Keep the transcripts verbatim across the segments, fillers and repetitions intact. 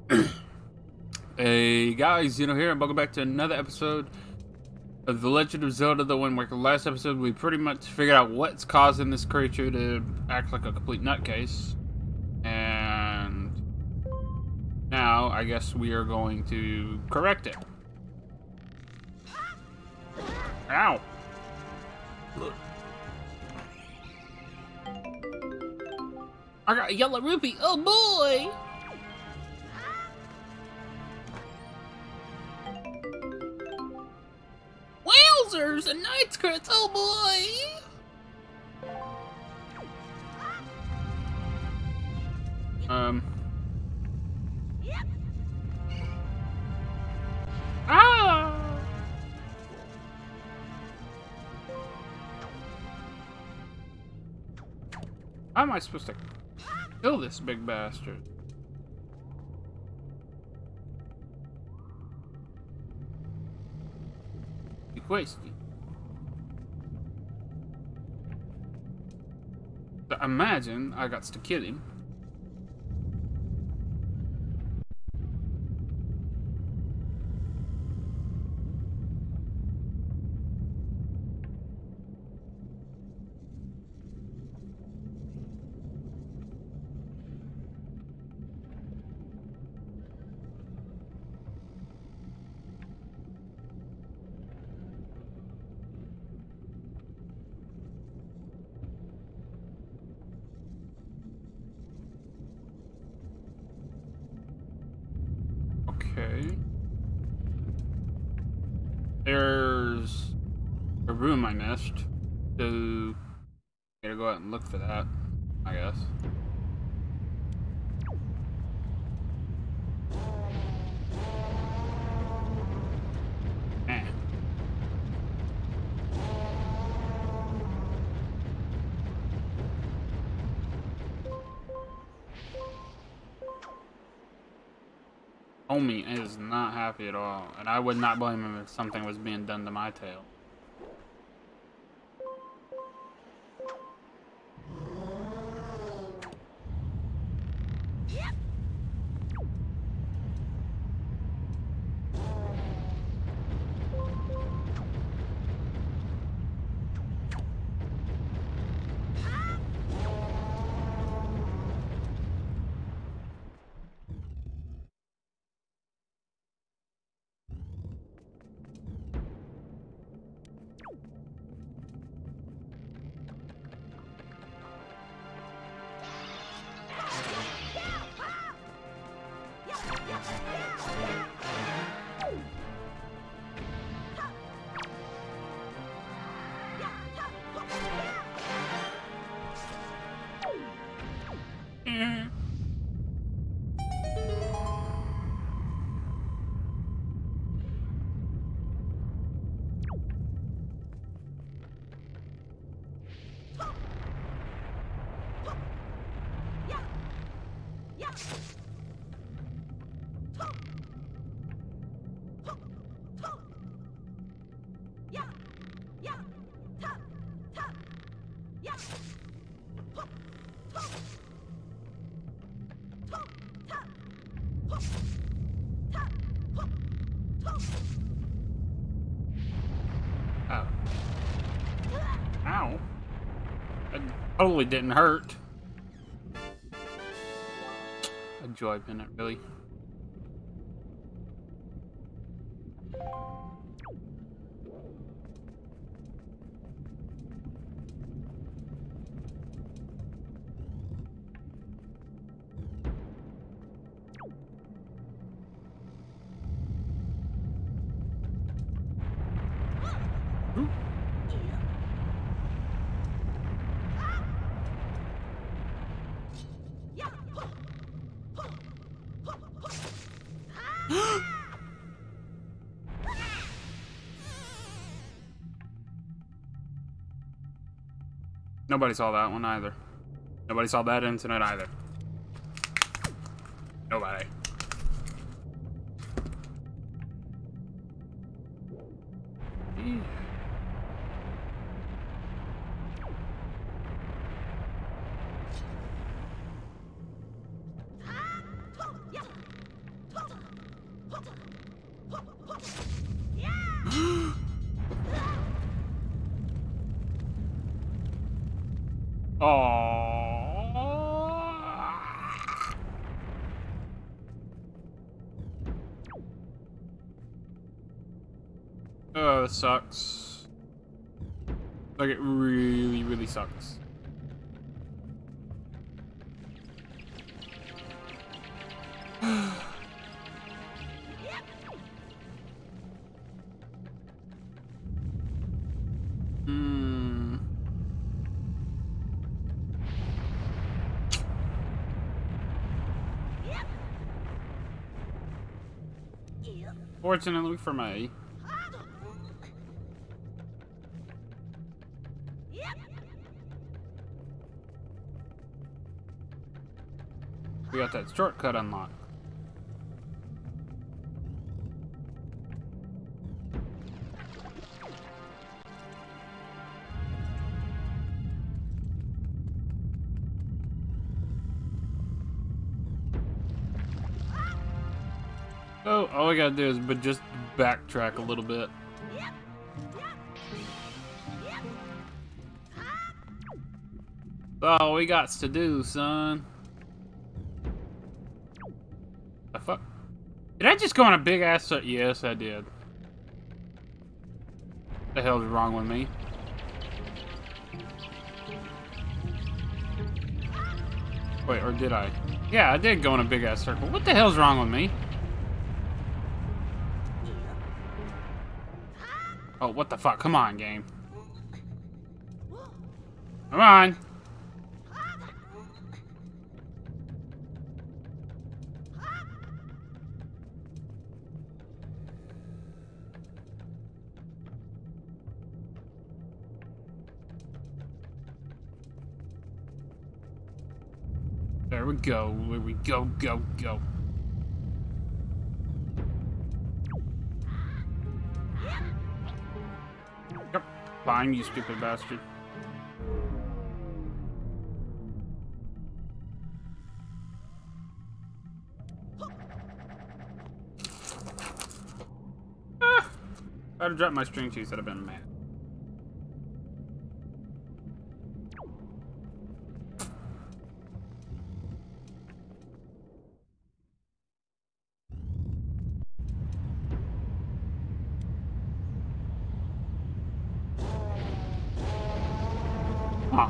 Hey guys, you know here, and welcome back to another episode of The Legend of Zelda: The Wind Waker. Last episode, we pretty much figured out what's causing this creature to act like a complete nutcase, and now I guess we are going to correct it. Ow! I got a yellow rupee. Oh boy! Wowzers and night crits, oh boy! Um. Ah! How am I supposed to kill this big bastard? Wasted. Imagine I got to kill him. Okay. There's a room I missed. So, gotta go out and look for that, I guess. Eh. Homie is not happy at all, and I would not blame him if something was being done to my tail. Oh. Ow. That totally didn't hurt. A joy pennant, really. Ooh. Nobody saw that one either. Nobody saw that incident either. Nobody. Oh. Oh, this sucks. Like, it really, really sucks. Hmm. Fortunately for me. We got that shortcut unlocked. Oh, all we gotta do is but just backtrack a little bit. That's all we got to do, son. The fuck? Did I just go on a big ass? Yes, I did. What the hell's wrong with me? Wait, or did I? Yeah, I did go in a big ass circle. What the hell's wrong with me? Oh, what the fuck? Come on, game. Come on. There we go. There we go, go, go. Yep. Fine, you stupid bastard. Ah! If I'd have dropped my string cheese, I'd have been mad. Huh.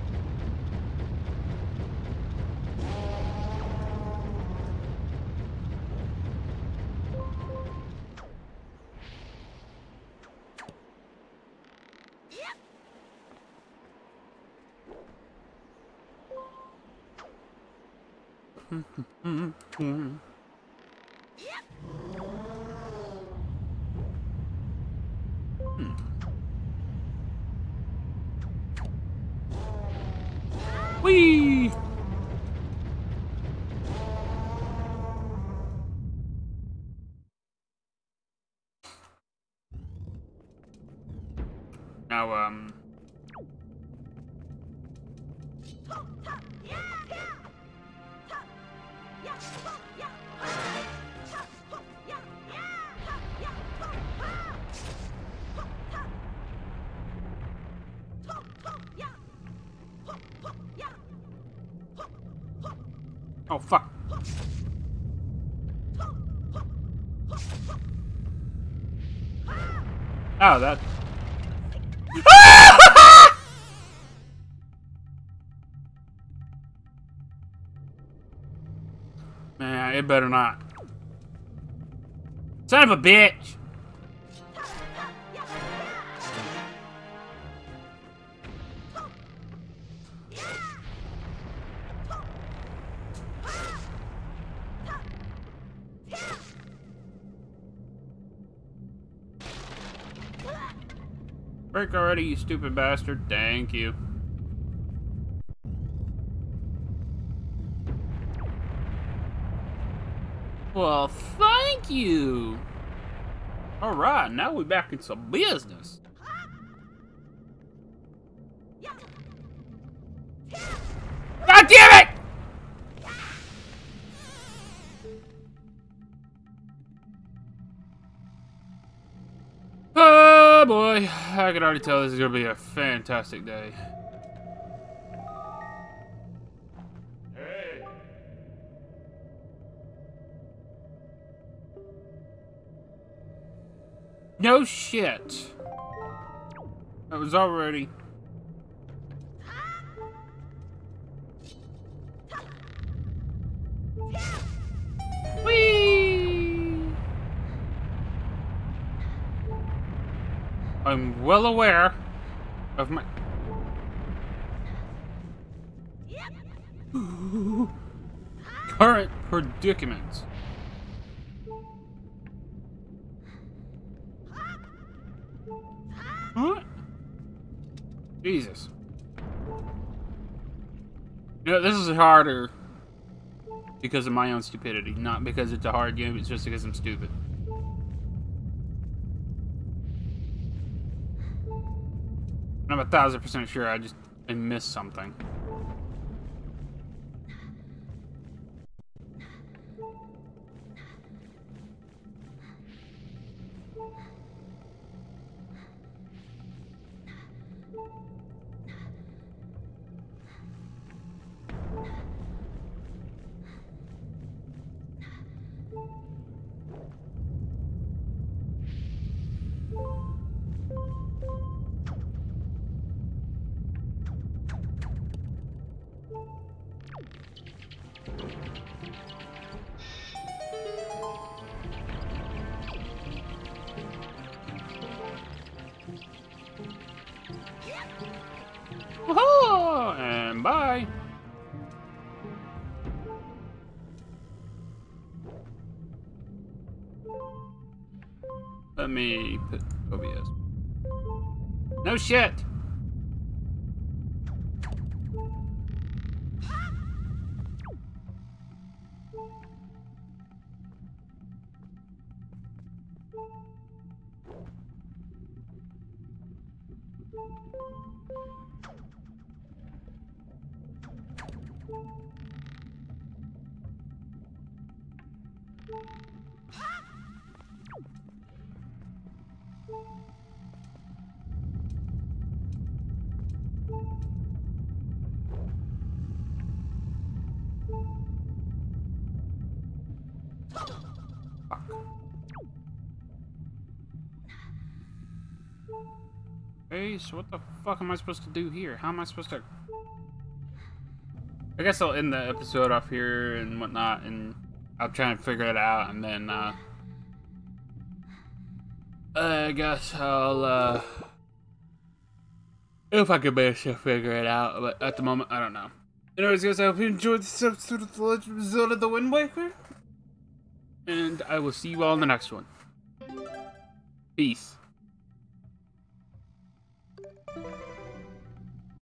Whee! Now, um... Oh, fuck. Oh, that... Man, it better not. Son of a bitch! Break already, you stupid bastard. Thank you. Well, thank you. Alright, now we're back in some business. God damn it! boy, I can already tell this is gonna be a fantastic day. Hey. No shit. That was already. Whee! I'm well aware of my current predicament. What? Jesus. You know, this is harder because of my own stupidity, not because it's a hard game, it's just because I'm stupid. I'm a thousand percent sure I just I missed something. Woohoo! And bye. Let me put O B S. No shit. Okay, so what the fuck am I supposed to do here? How am I supposed to... I guess I'll end the episode off here and whatnot, and I'll try and figure it out, and then, uh... I guess I'll, uh... if I could manage to figure it out, but at the moment, I don't know. Anyways, guys, I hope you enjoyed this episode of The Legend of Zelda the Wind Waker, and I will see you all in the next one. Peace.